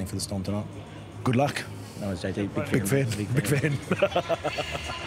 playing for the Storm tonight. Good luck. No, it's JT. Big fan.